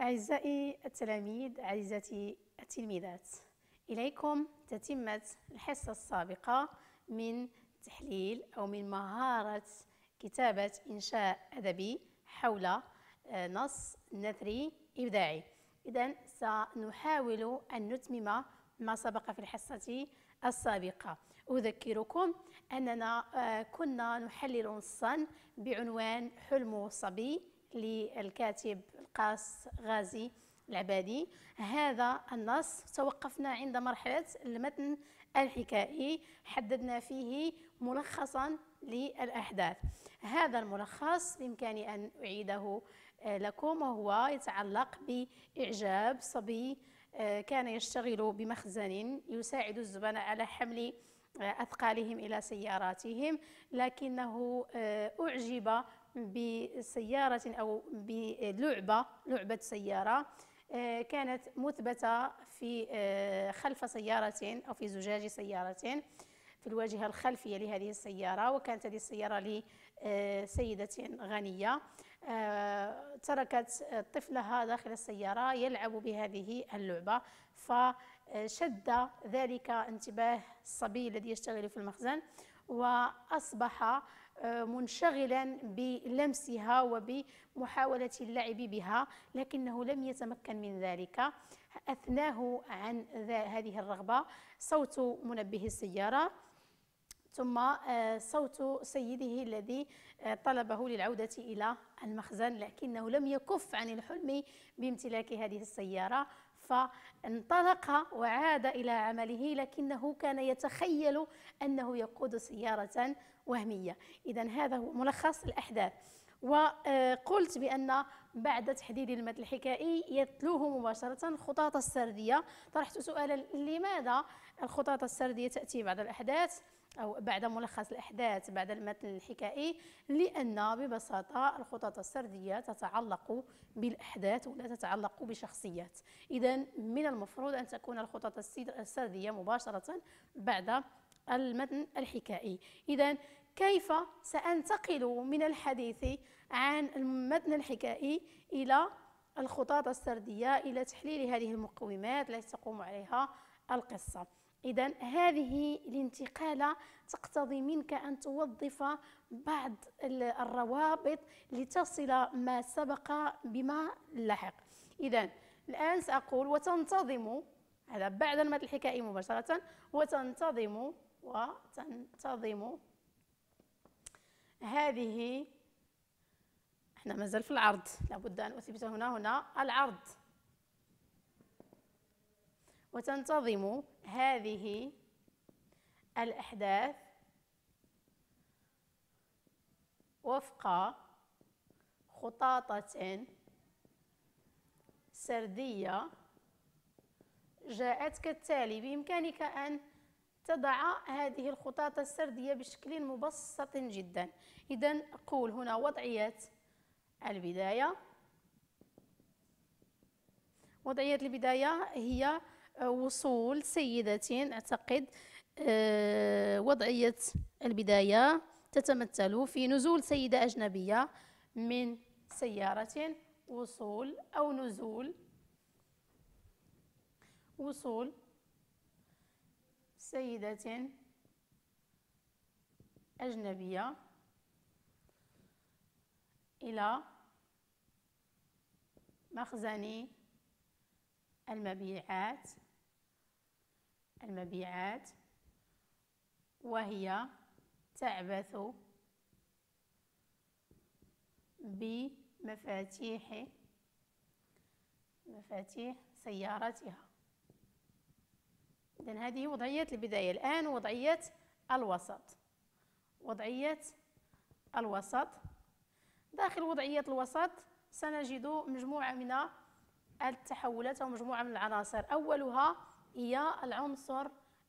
أعزائي التلاميذ، أعزائي التلميذات، إليكم تتمة الحصة السابقة من تحليل أو من مهارة كتابة إنشاء أدبي حول نص نثري إبداعي. إذن سنحاول أن نتمم ما سبق في الحصة السابقة. أذكركم أننا كنا نحلل نصا بعنوان حلم صبي للكاتب القاص غازي العبادي. هذا النص توقفنا عند مرحلة المتن الحكائي، حددنا فيه ملخصا للأحداث. هذا الملخص بإمكاني أن أعيده لكم، وهو يتعلق بإعجاب صبي كان يشتغل بمخزن يساعد الزبناء على حمل أثقالهم إلى سياراتهم، لكنه أعجب بسيارة أو لعبة سيارة كانت مثبتة في خلف سيارة أو في زجاج سيارة في الواجهة الخلفية لهذه السيارة، وكانت هذه السيارة لسيدة غنية تركت طفلها داخل السيارة يلعب بهذه اللعبة، فشد ذلك انتباه الصبي الذي يشتغل في المخزن، وأصبح منشغلا بلمسها وبمحاولة اللعب بها، لكنه لم يتمكن من ذلك. أثناه عن هذه الرغبة صوت منبه السيارة، ثم صوت سيده الذي طلبه للعودة إلى المخزن، لكنه لم يكف عن الحلم بامتلاك هذه السيارة، فانطلق وعاد إلى عمله، لكنه كان يتخيل أنه يقود سيارة وهمية. إذن هذا هو ملخص الأحداث. وقلت بأن بعد تحديد المتن الحكائي يتلوه مباشرة خطاط السردية. طرحت سؤالا: لماذا الخطاط السردية تأتي بعد الأحداث أو بعد ملخص الأحداث بعد المتن الحكائي؟ لأن ببساطة الخطاط السردية تتعلق بالأحداث ولا تتعلق بشخصيات. إذن من المفروض أن تكون الخطاط السردية مباشرة بعد المتن الحكائي. إذن كيف سأنتقل من الحديث عن المتن الحكائي إلى الخطاط السردية، إلى تحليل هذه المقومات التي تقوم عليها القصة؟ إذن هذه الانتقالة تقتضي منك أن توظف بعض الروابط لتصل ما سبق بما لحق. إذن الآن سأقول وتنتظم، هذا بعد المتن الحكائي مباشرة، وتنتظم هذه، احنا مازال في العرض، لابد أن أثبت هنا العرض، وتنتظم هذه الأحداث وفق خطاطة سردية جاءت كالتالي. بإمكانك أن تضع هذه الخطاط السردية بشكل مبسط جدا. إذن أقول هنا وضعية البداية. وضعية البداية هي وصول سيدة، أعتقد وضعية البداية تتمثل في نزول سيدة أجنبية من سيارة، وصول أو نزول، وصول سيدة أجنبية إلى مخزن المبيعات وهي تعبث بمفاتيح سيارتها. إذن هذه وضعية البداية. الآن وضعية الوسط. داخل وضعية الوسط سنجد مجموعة من التحولات أو مجموعة من العناصر. أولها هي العنصر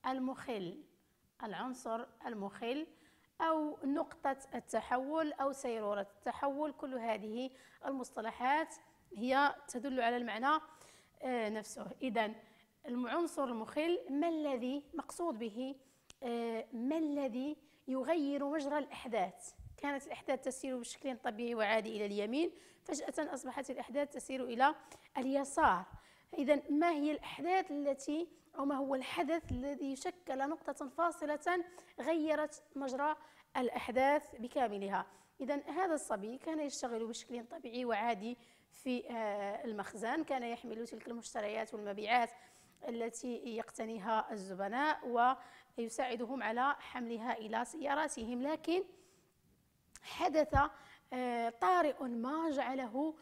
المخل أو نقطة التحول أو سيرورة التحول. كل هذه المصطلحات هي تدل على المعنى نفسه. إذن العنصر المخل، ما الذي مقصود به؟ ما الذي يغير مجرى الأحداث؟ كانت الأحداث تسير بشكل طبيعي وعادي إلى اليمين، فجأة أصبحت الأحداث تسير إلى اليسار. إذا ما هي الأحداث التي أو ما هو الحدث الذي شكل نقطة فاصلة غيرت مجرى الأحداث بكاملها؟ إذا هذا الصبي كان يشتغل بشكل طبيعي وعادي في المخزن، كان يحمل تلك المشتريات والمبيعات التي يقتنيها الزبناء ويساعدهم على حملها إلى سياراتهم، لكن حدث طارئ ما جعله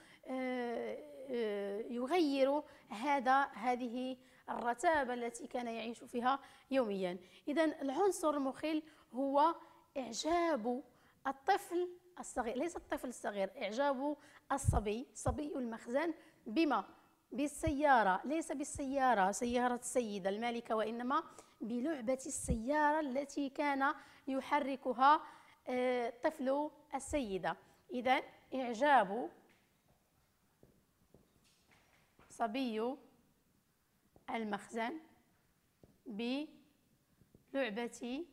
يغير هذه الرتابة التي كان يعيش فيها يوميا. إذا العنصر المخل هو إعجاب الطفل الصغير، ليس الطفل الصغير، إعجاب الصبي، صبي المخزن، بما؟ بالسيارة، ليس بالسيارة سيارة السيدة المالكة، وإنما بلعبة السيارة التي كان يحركها طفل السيدة. إذا إعجاب صبي المخزن بلعبة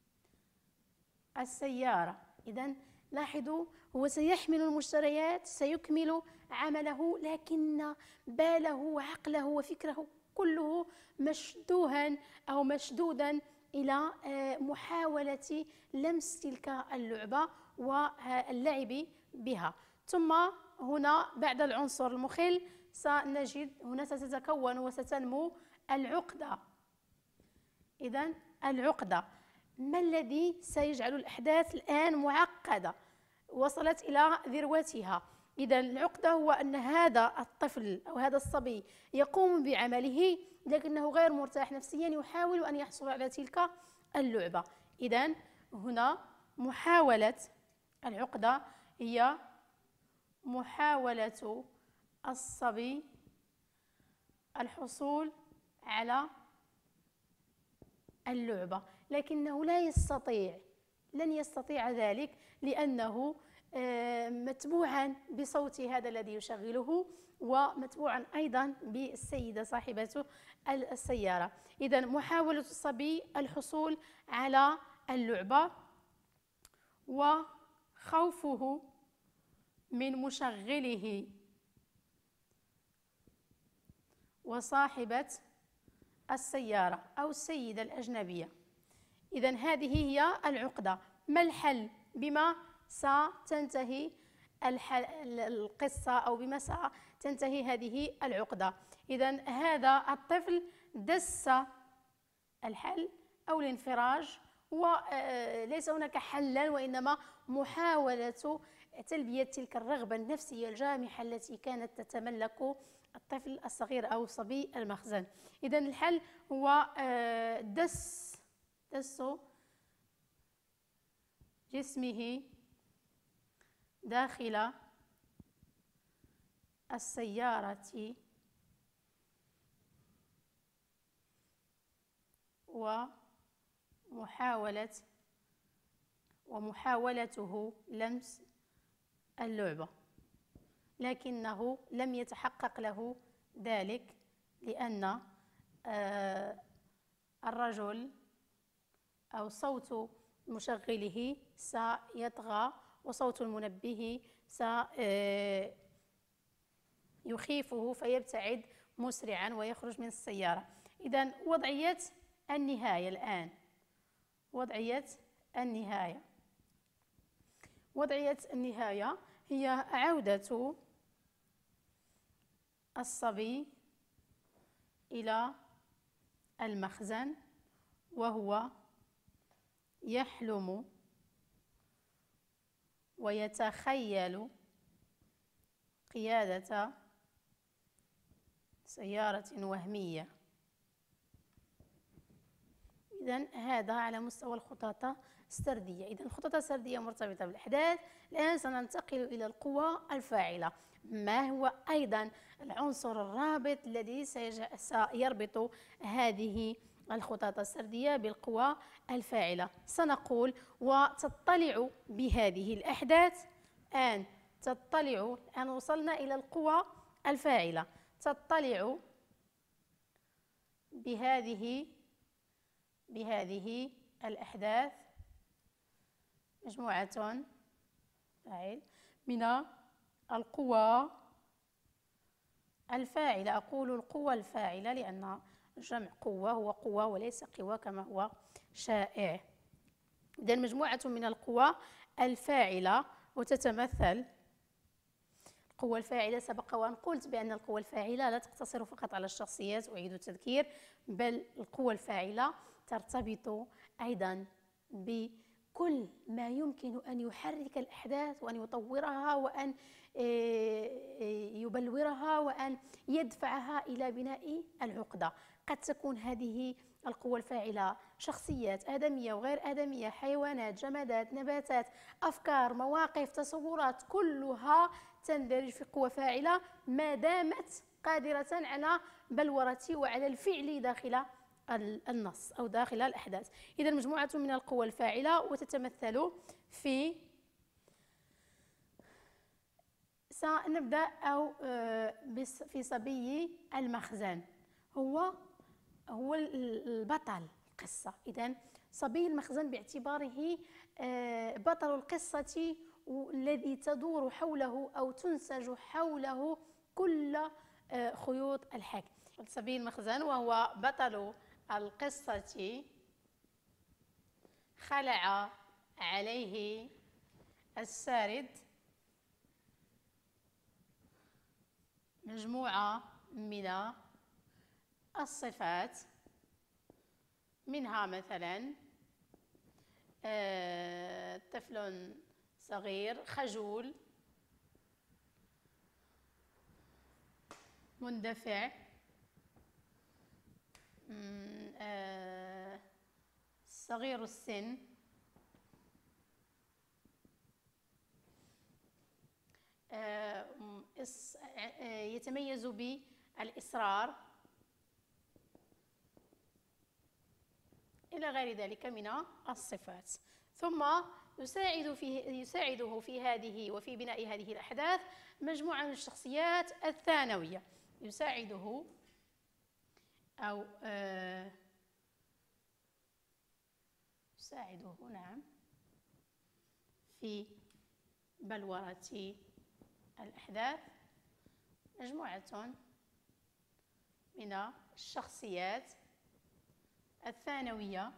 السيارة. إذا لاحظوا، هو سيحمل المشتريات، سيكمل عمله، لكن باله وعقله وفكره كله مشدوها أو مشدودا إلى محاولة لمس تلك اللعبة واللعب بها. ثم هنا بعد العنصر المخل سنجد هنا ستتكون وستنمو العقدة. إذا العقدة ما الذي سيجعل الأحداث الآن معقدة، وصلت إلى ذروتها؟ إذا العقدة هو أن هذا الطفل أو هذا الصبي يقوم بعمله لكنه غير مرتاح نفسيا، يحاول أن يحصل على تلك اللعبة. إذا هنا محاولة العقدة هي محاولة الصبي الحصول على اللعبة، لكنه لن يستطيع ذلك، لأنه متبوعا بصوت هذا الذي يشغله، ومتبوعا أيضا بالسيدة صاحبة السيارة. إذا محاولة الصبي الحصول على اللعبة وخوفه من مشغله وصاحبة السيارة أو السيدة الأجنبية. إذا هذه هي العقدة. ما الحل؟ بما ستنتهي القصة أو بما ستنتهي هذه العقدة؟ إذا هذا الطفل دس الحل أو الانفراج، وليس هناك حلا وإنما محاولة تلبية تلك الرغبة النفسية الجامحة التي كانت تتملك الطفل الصغير أو صبي المخزن. إذا الحل هو دس جسمه داخل السيارة ومحاولته لمس اللعبة، لكنه لم يتحقق له ذلك، لأن الرجل أو صوت مشغله سيطغى، وصوت المنبه سيخيفه فيبتعد مسرعا ويخرج من السيارة. إذن وضعية النهاية الآن، وضعية النهاية هي عودة الصبي إلى المخزن، وهو يحلم ويتخيل قيادة سيارة وهمية. إذن هذا على مستوى الخطط السردية. إذن الخطط السردية مرتبطة بالأحداث. الآن سننتقل إلى القوى الفاعلة. ما هو أيضا العنصر الرابط الذي سيربط هذه الخطط السردية بالقوى الفاعلة؟ سنقول وتطلع بهذه الأحداث. الآن وصلنا إلى القوى الفاعلة. تطلع بهذه الأحداث مجموعة فاعل من القوى الفاعلة. أقول القوى الفاعلة لأن جمع قوة هو قوة وليس قوى كما هو شائع. إذن مجموعة من القوى الفاعلة، وتتمثل القوى الفاعلة سبق وأن قلت بأن القوى الفاعلة لا تقتصر فقط على الشخصيات، أعيد التذكير، بل القوى الفاعلة ترتبط أيضا بكل ما يمكن أن يحرك الأحداث وأن يطورها وأن يبلورها وأن يدفعها إلى بناء العقدة. قد تكون هذه القوى الفاعلة شخصيات آدمية وغير آدمية، حيوانات، جمادات، نباتات، أفكار، مواقف، تصورات، كلها تندرج في قوة فاعلة ما دامت قادرة على بلورة وعلى الفعل داخل النص أو داخل الأحداث. إذا مجموعة من القوى الفاعلة وتتمثل في، سنبدأ في صبي المخزن، هو البطل القصة. إذن صبي المخزن باعتباره بطل القصة الذي تدور حوله أو تنسج حوله كل خيوط الحكي. صبي المخزن وهو بطل القصة خلع عليه السارد مجموعة من الصفات، منها مثلا طفل صغير خجول مندفع، صغير السن، يتميز بالإصرار، إلى غير ذلك من الصفات. ثم يساعده في هذه وفي بناء هذه الأحداث مجموعة من الشخصيات الثانوية، يساعده أو يساعده نعم في بلورة الأحداث مجموعة من الشخصيات الثانوية،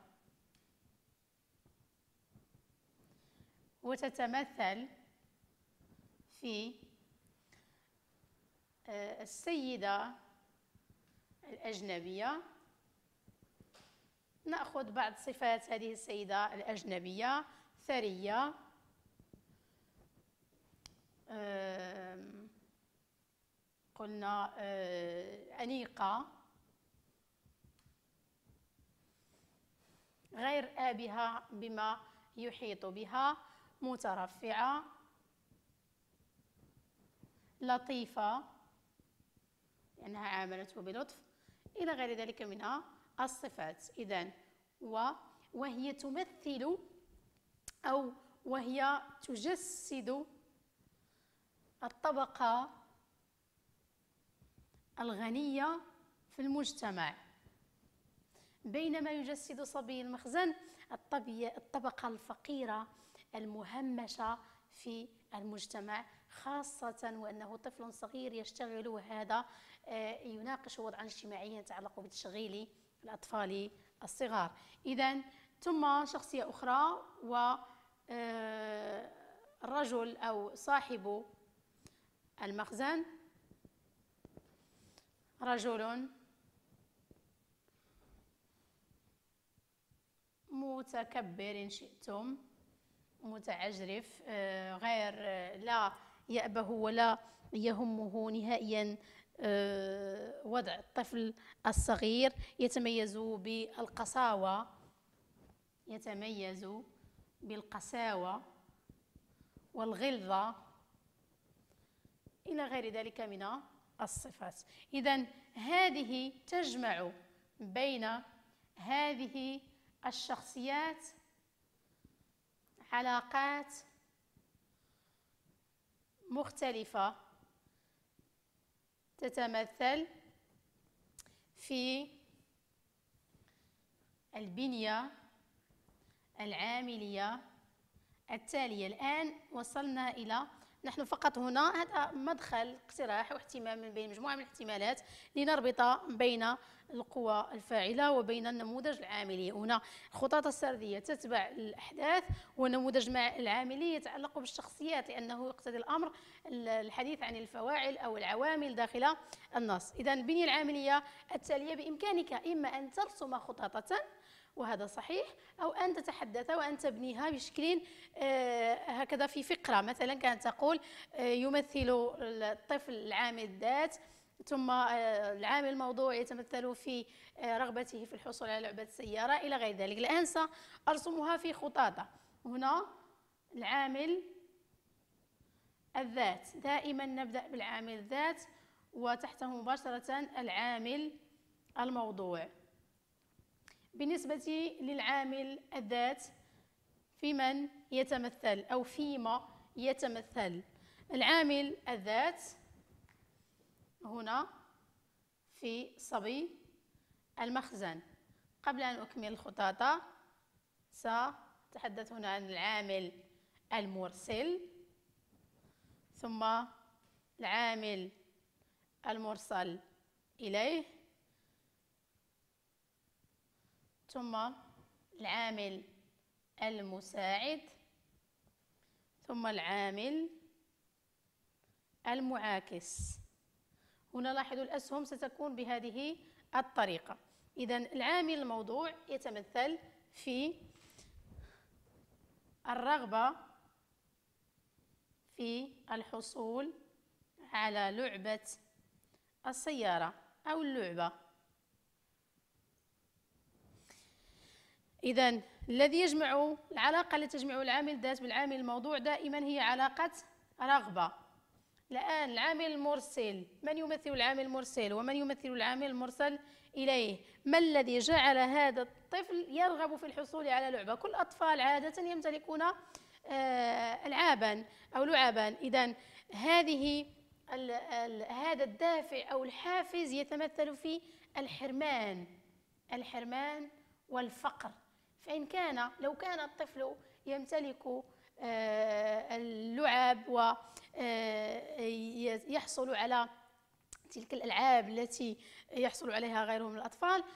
وتتمثل في السيدة الأجنبية. نأخذ بعض صفات هذه السيدة الأجنبية: ثرية، قلنا أنيقة، غير آبهة بما يحيط بها، مترفعة، لطيفة لأنها عاملته بلطف، إلى غير ذلك من الصفات. إذن وهي تمثل أو وهي تجسد الطبقة الغنية في المجتمع، بينما يجسد صبي المخزن الطبقة الفقيرة المهمشة في المجتمع، خاصة وأنه طفل صغير يشتغل، وهذا يناقش وضعا اجتماعيا يتعلق بتشغيل الأطفال الصغار. إذن ثم شخصية أخرى، والرجل أو صاحب المخزن رجل متكبر إن شئتم، متعجرف، غير لا يأبه ولا يهمه نهائيا وضع الطفل الصغير، يتميز بالقساوة والغلظة إلى غير ذلك من الصفات. إذن هذه تجمع بين هذه الشخصيات علاقات مختلفة تتمثل في البنية العاملية التالية. الآن وصلنا إلى، نحن فقط هنا هذا مدخل اقتراح واحتمال من بين مجموعة من الاحتمالات لنربط بين القوى الفاعلة وبين النموذج العاملي. هنا الخطط السردية تتبع الأحداث، والنموذج العاملي يتعلق بالشخصيات، لأنه يقتضي الأمر الحديث عن الفواعل أو العوامل داخل النص. إذا البنية العاملية التالية بإمكانك إما أن ترسم خططة، وهذا صحيح، أو أن تتحدث وأن تبنيها بشكل هكذا في فقرة. مثلا كانت تقول يمثل الطفل العامل الذات، ثم العامل الموضوع يتمثل في رغبته في الحصول على لعبة السيارة إلى غير ذلك. الآن سأرسمها في خطاطة. هنا العامل الذات، دائما نبدأ بالعامل الذات وتحته مباشرة العامل الموضوع. بالنسبة للعامل الذات، في من يتمثل أو فيما يتمثل العامل الذات؟ هنا في صبي المخزن. قبل أن أكمل الخطاطة سأتحدث هنا عن العامل المرسل، ثم العامل المرسل إليه، ثم العامل المساعد، ثم العامل المعاكس. هنا لاحظوا الأسهم ستكون بهذه الطريقة. إذن العامل الموضوع يتمثل في الرغبة في الحصول على لعبة السيارة أو اللعبة. إذن الذي يجمع، العلاقة التي تجمع العامل الذات بالعامل الموضوع دائما هي علاقة رغبة. الآن العامل المرسل، من يمثل العامل المرسل ومن يمثل العامل المرسل إليه؟ ما الذي جعل هذا الطفل يرغب في الحصول على لعبة؟ كل الأطفال عادة يمتلكون ألعابا أو لعبا. إذن هذا الدافع أو الحافز يتمثل في الحرمان والفقر. فإن كان لو كان الطفل يمتلك اللعب ويحصل على تلك الألعاب التي يحصل عليها غيره من الأطفال،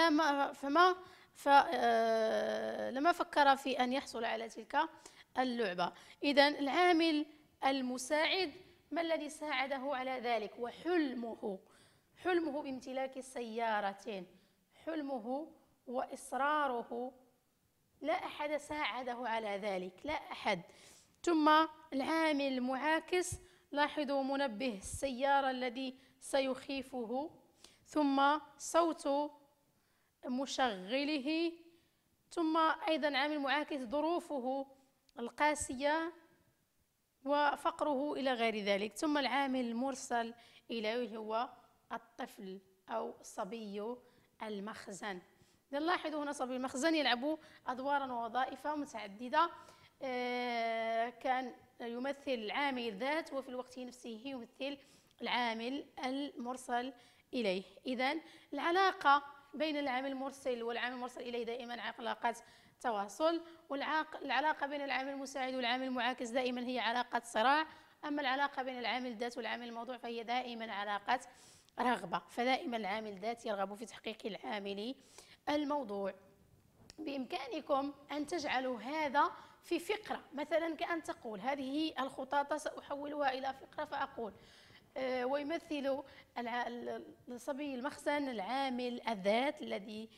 لما فكر في أن يحصل على تلك اللعبة. إذن العامل المساعد، ما الذي ساعده على ذلك؟ وحلمه بامتلاك سيارة، حلمه وإصراره، لا أحد ساعده على ذلك، لا أحد. ثم العامل المعاكس، لاحظوا منبه السيارة الذي سيخيفه، ثم صوت مشغله، ثم أيضا عامل معاكس ظروفه القاسية وفقره إلى غير ذلك. ثم العامل المرسل إليه هو الطفل أو صبي المخزن. نلاحظ هنا صبي المخزن يلعب أدوارا ووظائف متعددة. كان يمثل العامل الذات وفي الوقت نفسه يمثل العامل المرسل إليه. إذن العلاقة بين العامل المرسل والعامل المرسل إليه دائما علاقة تواصل، والعلاقة بين العامل المساعد والعامل المعاكس دائما هي علاقة صراع. أما العلاقة بين العامل الذات والعامل الموضوع فهي دائما علاقة رغبة. فدائما العامل الذات يرغب في تحقيق العامل الموضوع. بإمكانكم أن تجعلوا هذا في فقرة، مثلا كأن تقول هذه الخطاطة سأحولها إلى فقرة، فأقول ويمثل الصبي المخزن العامل الذات الذي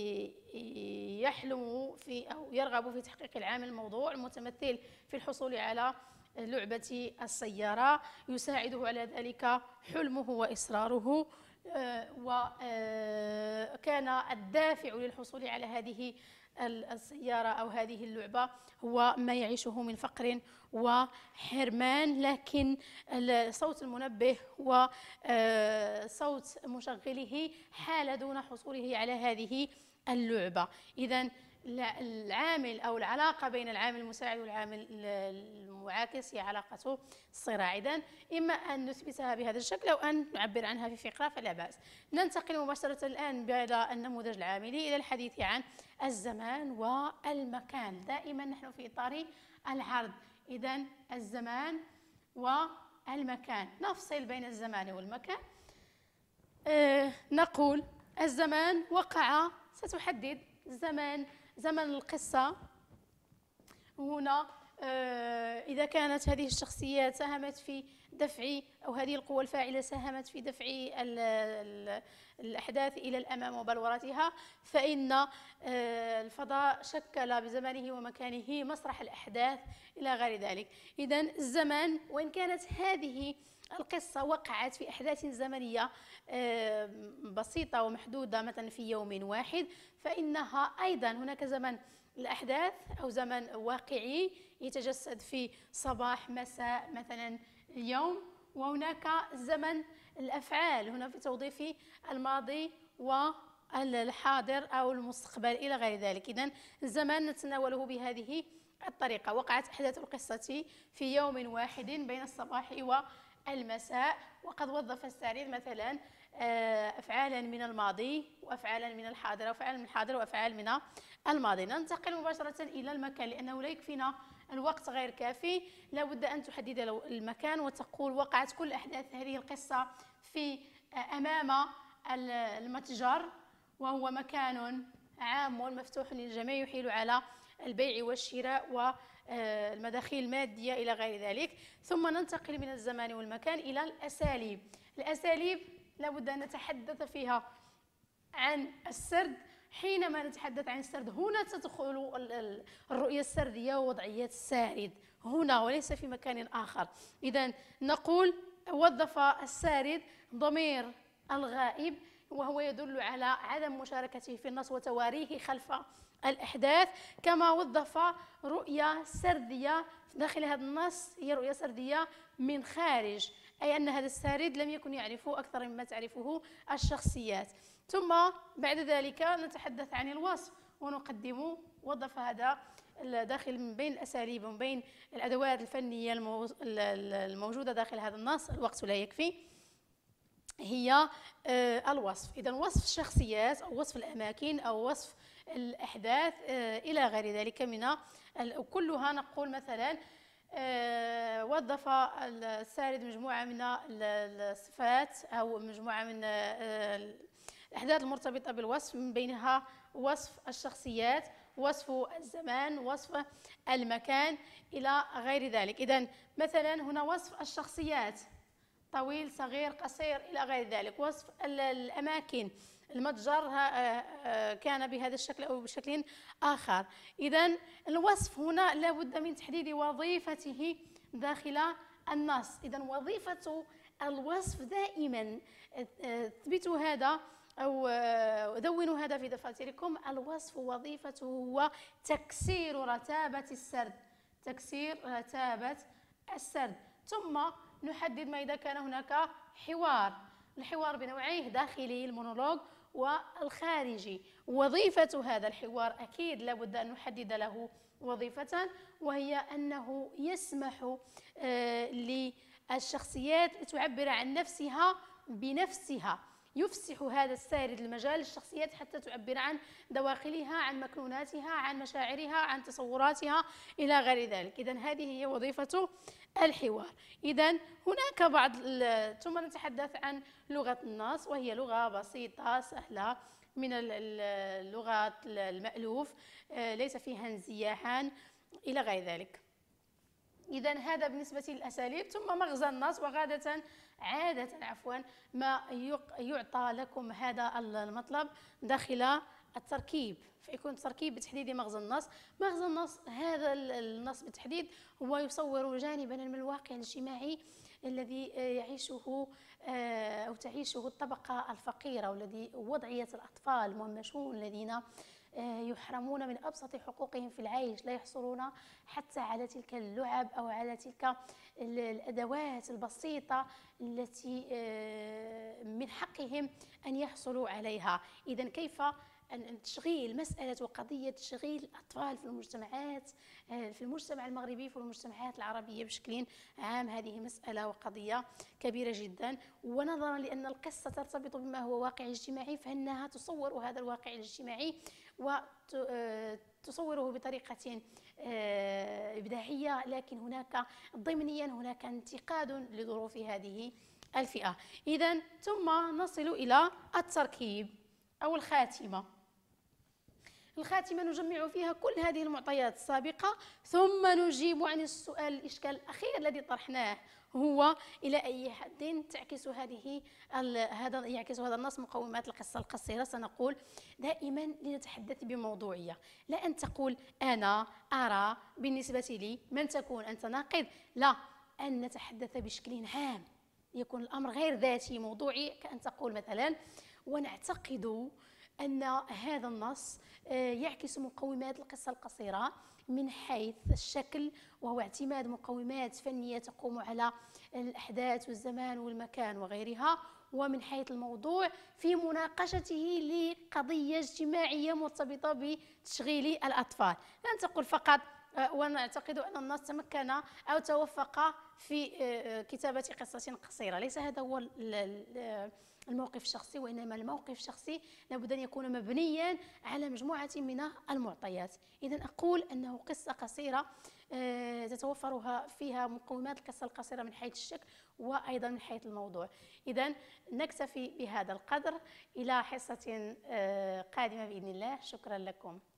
يحلم في أو يرغب في تحقيق العامل الموضوع المتمثل في الحصول على لعبة السيارة، يساعده على ذلك حلمه وإصراره، وكان الدافع للحصول على هذه السيارة أو هذه اللعبة هو ما يعيشه من فقر وحرمان. لكن صوت المنبه وصوت مشغله حال دون حصوله على هذه اللعبة. إذن العامل أو العلاقة بين العامل المساعد والعامل المعاكس هي علاقة صراع. إذن إما أن نثبتها بهذا الشكل أو أن نعبر عنها في فقرة، فلا بأس. ننتقل مباشرة الآن بهذا النموذج العاملي إلى الحديث عن الزمان والمكان. دائما نحن في إطار العرض. إذن الزمان والمكان، نفصل بين الزمان والمكان. نقول الزمان وقع، ستحدد زمن القصة هنا. إذا كانت هذه الشخصيات ساهمت في دفع، أو هذه القوى الفاعلة ساهمت في دفع الأحداث إلى الأمام وبلورتها، فإن الفضاء شكل بزمانه ومكانه مسرح الأحداث إلى غير ذلك. إذن الزمان، وإن كانت هذه القصة وقعت في أحداث زمنية بسيطة ومحدودة مثلا في يوم واحد، فإنها أيضا هناك زمن الأحداث أو زمن واقعي يتجسد في صباح مساء مثلا اليوم، وهناك زمن الأفعال هنا في توظيف الماضي والحاضر أو المستقبل إلى غير ذلك. إذن الزمان نتناوله بهذه الطريقة. وقعت أحداث القصة في يوم واحد بين الصباح والمساء، وقد وظف السرير مثلا أفعالا من الماضي وأفعالا من الحاضر، وأفعال من الحاضر وأفعال من الماضي. ننتقل مباشرة إلى المكان، لأنه لا يكفينا الوقت غير كافي، لا بد أن تحدد المكان وتقول وقعت كل أحداث هذه القصة في أمام المتجر، وهو مكان عام مفتوح للجميع يحيل على البيع والشراء والمداخيل المادية إلى غير ذلك. ثم ننتقل من الزمان والمكان إلى الأساليب. الأساليب لابد أن نتحدث فيها عن السرد. حينما نتحدث عن السرد هنا تدخل الرؤية السردية ووضعية السارد هنا وليس في مكان آخر. إذن نقول وظف السارد ضمير الغائب، وهو يدل على عدم مشاركته في النص وتواريه خلف الأحداث، كما وظف رؤية سردية داخل هذا النص، هي رؤية سردية من خارج، أي أن هذا السارد لم يكن يعرفه أكثر مما تعرفه الشخصيات. ثم بعد ذلك نتحدث عن الوصف ونقدم وظف هذا داخل من بين الأساليب ومن بين الأدوات الفنية الموجودة داخل هذا النص، الوقت لا يكفي، هي الوصف. إذن وصف الشخصيات أو وصف الأماكن أو وصف الأحداث إلى غير ذلك من كلها. نقول مثلا وظف السارد مجموعة من الصفات أو مجموعة من الأحداث المرتبطة بالوصف، من بينها وصف الشخصيات، وصف الزمان، وصف المكان إلى غير ذلك. إذن مثلا هنا وصف الشخصيات، طويل صغير قصير إلى غير ذلك. وصف الأماكن، المتجر كان بهذا الشكل أو بشكل آخر. إذن الوصف هنا لابد من تحديد وظيفته داخل النص. إذن وظيفة الوصف دائما اثبتوا هذا أو دونوا هذا في دفاتركم. الوصف وظيفته هو تكسير رتابة السرد، تكسير رتابة السرد. ثم نحدد ما إذا كان هناك حوار، الحوار بنوعيه، داخلي المونولوج والخارجي. وظيفة هذا الحوار أكيد لابد أن نحدد له وظيفة، وهي أنه يسمح للشخصيات تعبر عن نفسها بنفسها، يفسح هذا السارد المجال للشخصيات حتى تعبر عن دواخلها، عن مكنوناتها، عن مشاعرها، عن تصوراتها إلى غير ذلك. إذن هذه هي وظيفة الحوار. إذن هناك بعض ثم نتحدث عن لغة النص، وهي لغة بسيطة سهلة من اللغات المألوف، ليس فيها انزياحا إلى غير ذلك. إذن هذا بالنسبة للأساليب. ثم مغزى النص، عادة ما يعطى لكم هذا المطلب داخل التركيب، فيكون التركيب بتحديد مغزى النص. مغزى النص، هذا النص بالتحديد هو يصور جانبا من الواقع الاجتماعي الذي يعيشه أو تعيشه الطبقة الفقيرة، والذي وضعية الأطفال المهمشون الذين يحرمون من أبسط حقوقهم في العيش، لا يحصلون حتى على تلك اللعب أو على تلك الأدوات البسيطة التي من حقهم أن يحصلوا عليها. إذن كيف أن تشغيل مسألة وقضية تشغيل الأطفال في المجتمعات، في المجتمع المغربي، في المجتمعات العربية بشكل عام، هذه مسألة وقضية كبيرة جدا. ونظرا لأن القصة ترتبط بما هو واقع اجتماعي، فإنها تصور هذا الواقع الاجتماعي تصوره بطريقة إبداعية، لكن هناك ضمنيا هناك انتقاد لظروف هذه الفئة. إذن ثم نصل إلى التركيب أو الخاتمة. الخاتمة نجمع فيها كل هذه المعطيات السابقة، ثم نجيب عن السؤال الإشكال الأخير الذي طرحناه، هو إلى أي حد يعكس هذا النص مقومات القصة القصيرة. سنقول دائما لنتحدث بموضوعية، لا أن تقول أنا أرى بالنسبة لي، من تكون أنت ناقد، لا، أن نتحدث بشكل عام، يكون الأمر غير ذاتي موضوعي، كأن تقول مثلا ونعتقد أن هذا النص يعكس مقومات القصة القصيرة من حيث الشكل، وهو اعتماد مقومات فنية تقوم على الأحداث والزمان والمكان وغيرها، ومن حيث الموضوع في مناقشته لقضية اجتماعية مرتبطة بتشغيل الأطفال. لن تقول فقط ونعتقد أن النص تمكن أو توفق في كتابة قصة قصيرة. ليس هذا هو الموقف الشخصي، وإنما الموقف الشخصي لابد أن يكون مبنيا على مجموعة من المعطيات. إذن أقول أنه قصة قصيرة تتوفر فيها مقومات القصة القصيرة من حيث الشكل وأيضا من حيث الموضوع. إذن نكتفي بهذا القدر، إلى حصة قادمة بإذن الله. شكرا لكم.